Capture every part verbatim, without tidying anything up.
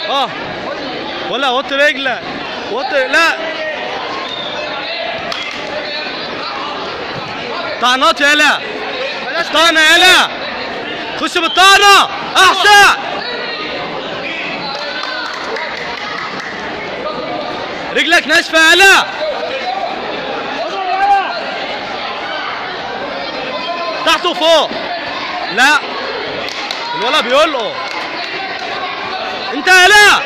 اه ولا وطي رجلك وطي. لا طعنات يالا مش طعنه يالا. خش بالطعنه احسن. رجلك ناشفه يالا. تحت وفوق. لا الولد بيلقط. انت يالا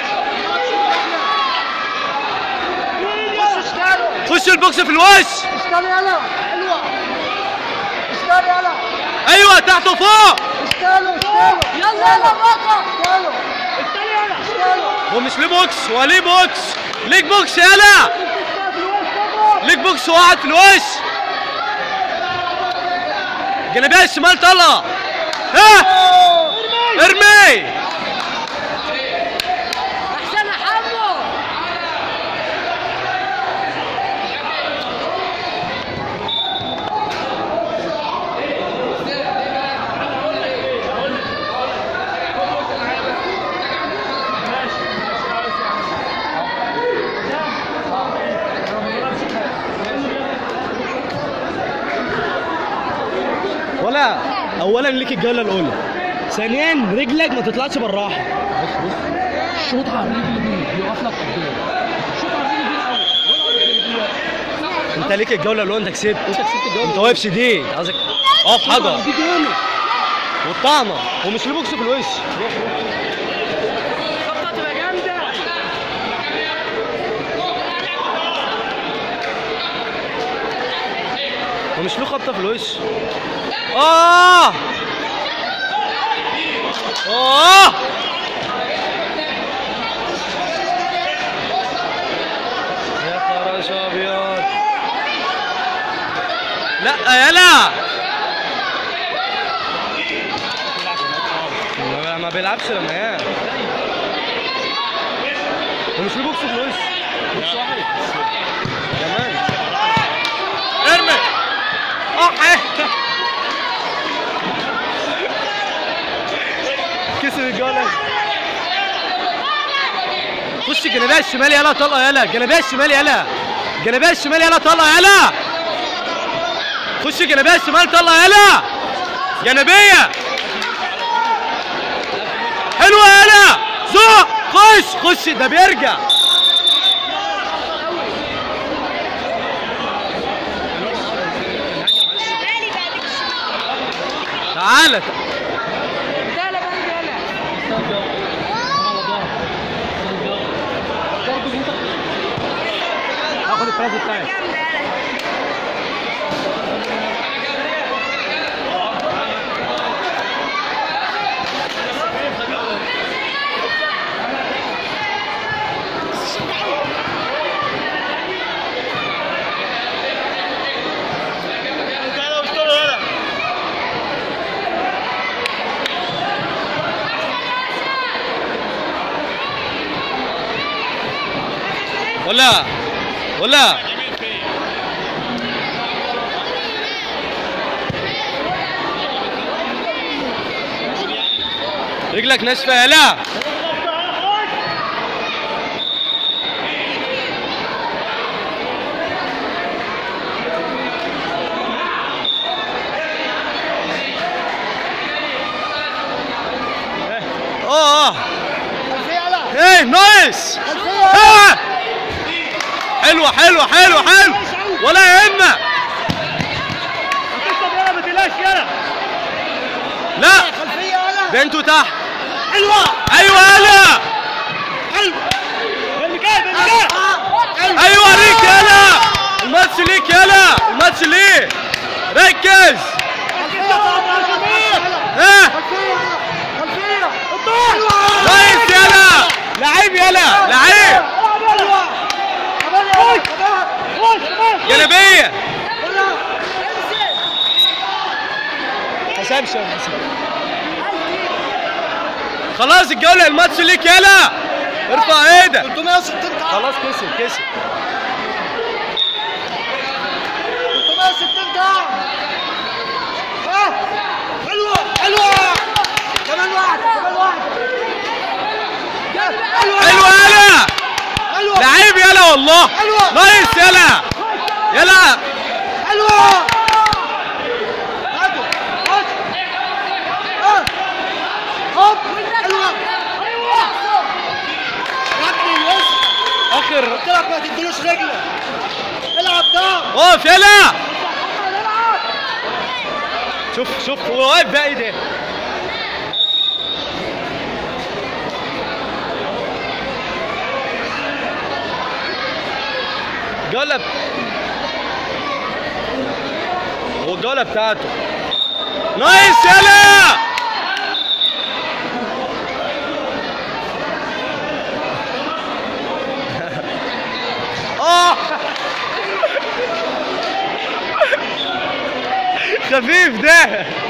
خش البوكس في الوش. اشتغل يالا. حلوه. اشتغل يالا. ايوه تحت وفوق. اشتغلوا اشتغلوا. يلا يلا بقى. اشتغلوا. اشتغل يالا. اشتغلوا. هو مش ليه بوكس، هو ليه بوكس. ليك بوكس يالا. ليك بوكس واحد في الوش. جانبيه الشمال طلع. ها ارمي. احسن يا حمو. ولا اولا ليك الجوله الاولى، ثانيا رجلك ما تطلعش بالراحه. بص بص شوط على الرجل دي يقف لك قدام. شوط على الرجل دي الاول. انت ليك الجوله الاولى. انت كسبت. انت كسبت الجوله. انت واقف شديد. عايزك اقف حجر. دي جامد. والطعنه هو مش ليه بوكس في الوش. روح روح. خبطه تبقى جامده. هو مش له خبطه في الوش. اه اه يا خرش ابيض. لا يلا ما بيلعبش رميان. هو مش له بوكس في الوش. بوكس واحد كمان. ارمي. اه كسب الجولة. خش جنبيه الشمال يلا طلقه يلا. جنبيه الشمال يلا. جنبيه الشمال يلا طلقه يلا. خش جنبيه الشمال طلقه يلا. جنبيه حلوه يلا. زق خش خش. ده بيرجع. تعالى هاخد الفراز بتاعي. ولا ولا رجلك ناشفه يلا. اه اه ايه نايس. حلوه حلوه حلوه حلوه ولا يهمك. هتكسب يلا ما تقلقش يلا. لا خلفيه يلا. بنتو تحت. حلوه. ايوه يلا. حلو. بالمكان بالمكان. ايوه ليك يلا. الماتش ليك يلا. الماتش ليك. ركز. ها خلفيه خلفيه. الطول. نايس يلا. لعيب يلا لعيب. جانبيه. حسام شو خلاص الجوله الماتش ليك يلا. ارفع ايدك. ثلاثمية وستين خلاص كسب كسب. ثلاثمية وستين دعم. ها حلوه حلوه. كمان واحد كمان واحد. حلوه الله. حلوة. نايس يلا يلا. حلوة. هاتوا هاتوا. ها. هوب. حلوة. يا ابني بص. اخر قلت لك ما تديلوش رجلك. العب ده. اقف يلا. شوف شوف هو واقف بقى ايه ده. جولة هو الجولة بتاعته. نايس يلا. اه خفيف ده.